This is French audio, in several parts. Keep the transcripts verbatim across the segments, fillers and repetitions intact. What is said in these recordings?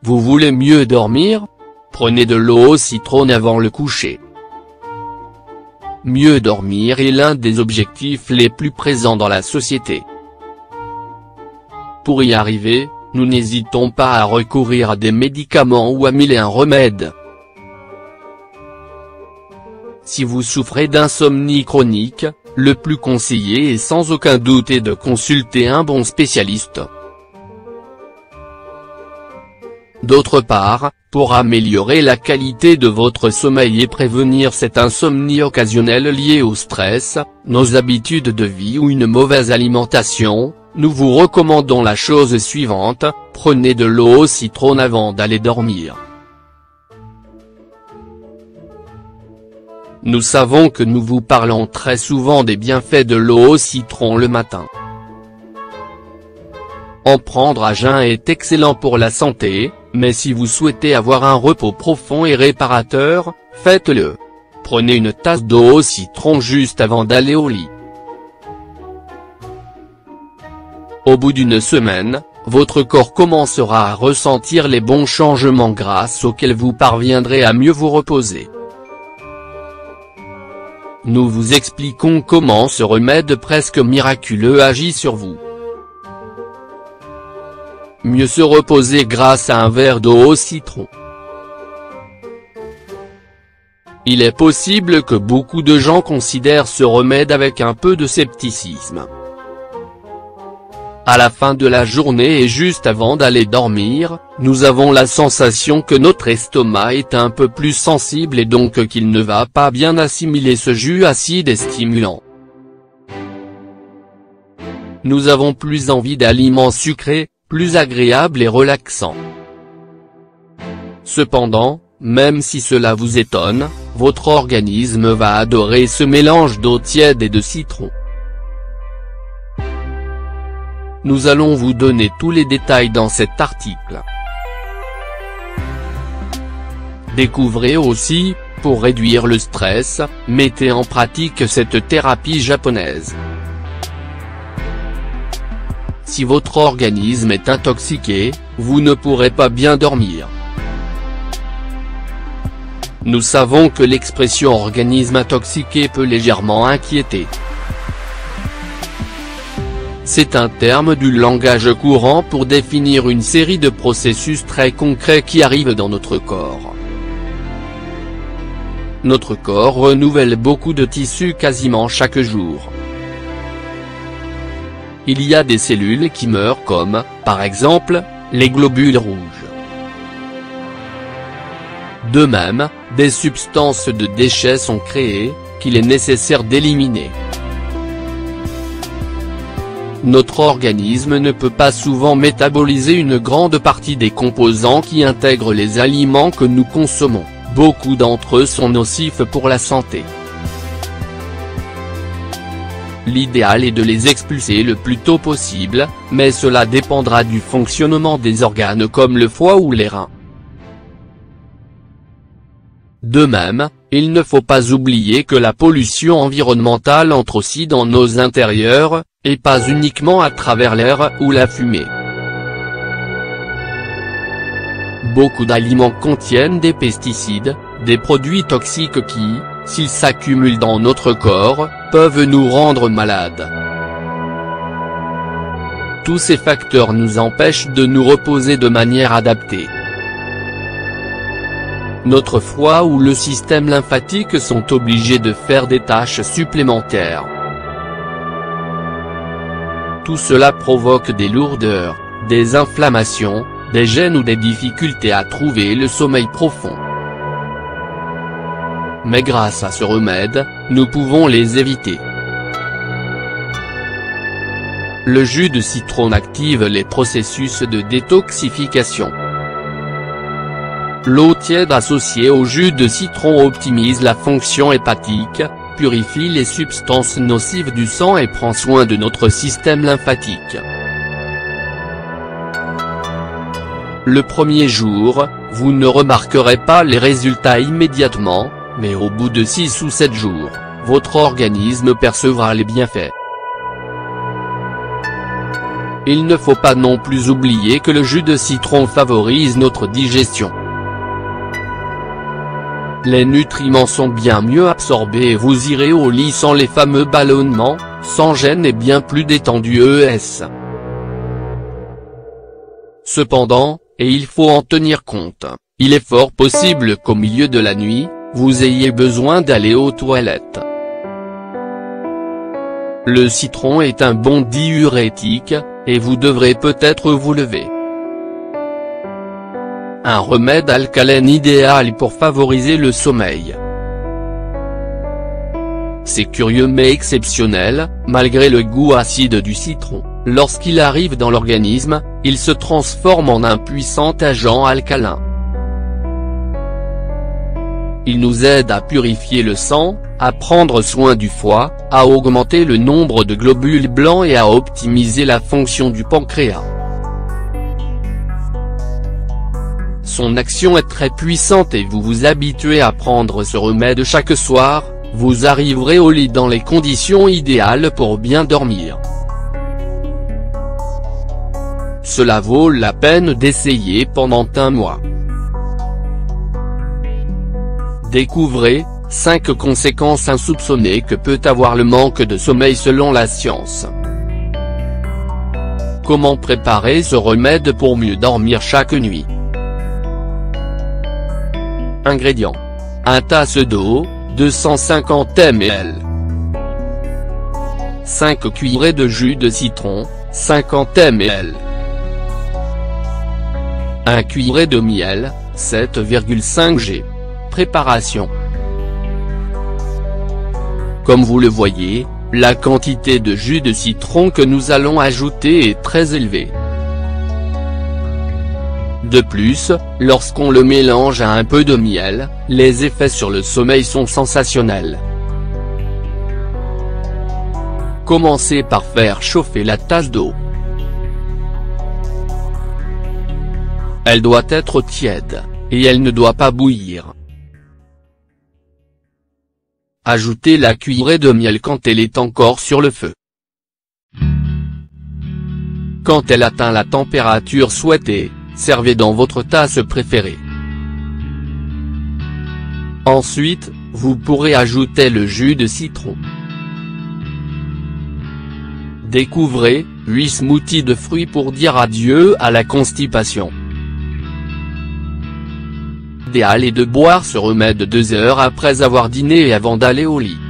Vous voulez mieux dormir? Prenez de l'eau au citron avant le coucher. Mieux dormir est l'un des objectifs les plus présents dans la société. Pour y arriver, nous n'hésitons pas à recourir à des médicaments ou à mille et un remèdes. Si vous souffrez d'insomnie chronique, le plus conseillé est sans aucun doute de consulter un bon spécialiste. D'autre part, pour améliorer la qualité de votre sommeil et prévenir cette insomnie occasionnelle liée au stress, nos habitudes de vie ou une mauvaise alimentation, nous vous recommandons la chose suivante: prenez de l'eau au citron avant d'aller dormir. Nous savons que nous vous parlons très souvent des bienfaits de l'eau au citron le matin. En prendre à jeun est excellent pour la santé, mais si vous souhaitez avoir un repos profond et réparateur, faites-le. Prenez une tasse d'eau au citron juste avant d'aller au lit. Au bout d'une semaine, votre corps commencera à ressentir les bons changements grâce auxquels vous parviendrez à mieux vous reposer. Nous vous expliquons comment ce remède presque miraculeux agit sur vous. Mieux se reposer grâce à un verre d'eau au citron. Il est possible que beaucoup de gens considèrent ce remède avec un peu de scepticisme. À la fin de la journée et juste avant d'aller dormir, nous avons la sensation que notre estomac est un peu plus sensible et donc qu'il ne va pas bien assimiler ce jus acide et stimulant. Nous avons plus envie d'aliments sucrés, plus agréables et relaxants. Cependant, même si cela vous étonne, votre organisme va adorer ce mélange d'eau tiède et de citron. Nous allons vous donner tous les détails dans cet article. Découvrez aussi, pour réduire le stress, mettez en pratique cette thérapie japonaise. Si votre organisme est intoxiqué, vous ne pourrez pas bien dormir. Nous savons que l'expression organisme intoxiqué peut légèrement inquiéter. C'est un terme du langage courant pour définir une série de processus très concrets qui arrivent dans notre corps. Notre corps renouvelle beaucoup de tissus quasiment chaque jour. Il y a des cellules qui meurent comme, par exemple, les globules rouges. De même, des substances de déchets sont créées, qu'il est nécessaire d'éliminer. Notre organisme ne peut pas souvent métaboliser une grande partie des composants qui intègrent les aliments que nous consommons, beaucoup d'entre eux sont nocifs pour la santé. L'idéal est de les expulser le plus tôt possible, mais cela dépendra du fonctionnement des organes comme le foie ou les reins. De même, il ne faut pas oublier que la pollution environnementale entre aussi dans nos intérieurs, et pas uniquement à travers l'air ou la fumée. Beaucoup d'aliments contiennent des pesticides, des produits toxiques qui, s'ils s'accumulent dans notre corps, peuvent nous rendre malades. Tous ces facteurs nous empêchent de nous reposer de manière adaptée. Notre foie ou le système lymphatique sont obligés de faire des tâches supplémentaires. Tout cela provoque des lourdeurs, des inflammations, des gênes ou des difficultés à trouver le sommeil profond. Mais grâce à ce remède, nous pouvons les éviter. Le jus de citron active les processus de détoxification. L'eau tiède associée au jus de citron optimise la fonction hépatique, purifie les substances nocives du sang et prend soin de notre système lymphatique. Le premier jour, vous ne remarquerez pas les résultats immédiatement, mais au bout de six ou sept jours, votre organisme percevra les bienfaits. il ne faut pas non plus oublier que le jus de citron favorise notre digestion. Les nutriments sont bien mieux absorbés et vous irez au lit sans les fameux ballonnements, sans gêne et bien plus détendu. E S Cependant, et il faut en tenir compte, il est fort possible qu'au milieu de la nuit, vous ayez besoin d'aller aux toilettes. Le citron est un bon diurétique, et vous devrez peut-être vous lever. Un remède alcalène idéal pour favoriser le sommeil. C'est curieux mais exceptionnel, malgré le goût acide du citron, lorsqu'il arrive dans l'organisme, il se transforme en un puissant agent alcalin. Il nous aide à purifier le sang, à prendre soin du foie, à augmenter le nombre de globules blancs et à optimiser la fonction du pancréas. Son action est très puissante et vous vous habituez à prendre ce remède chaque soir, vous arriverez au lit dans les conditions idéales pour bien dormir. Cela vaut la peine d'essayer pendant un mois. Découvrez, cinq conséquences insoupçonnées que peut avoir le manque de sommeil selon la science. Comment préparer ce remède pour mieux dormir chaque nuit? Ingrédients. un tasse d'eau, deux cent cinquante millilitres. cinq cuillerées de jus de citron, cinquante millilitres. un cuillerée de miel, sept virgule cinq grammes. Préparation. Comme vous le voyez, la quantité de jus de citron que nous allons ajouter est très élevée. De plus, lorsqu'on le mélange à un peu de miel, les effets sur le sommeil sont sensationnels. Commencez par faire chauffer la tasse d'eau. Elle doit être tiède, et elle ne doit pas bouillir. Ajoutez la cuillerée de miel quand elle est encore sur le feu. Quand elle atteint la température souhaitée, servez dans votre tasse préférée. Ensuite, vous pourrez ajouter le jus de citron. Découvrez, huit smoothies de fruits pour dire adieu à la constipation. L'idéal est de boire ce remède deux heures après avoir dîné et avant d'aller au lit.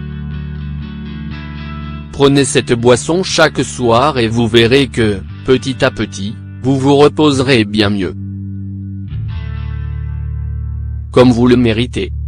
Prenez cette boisson chaque soir et vous verrez que, petit à petit, vous vous reposerez bien mieux. Comme vous le méritez.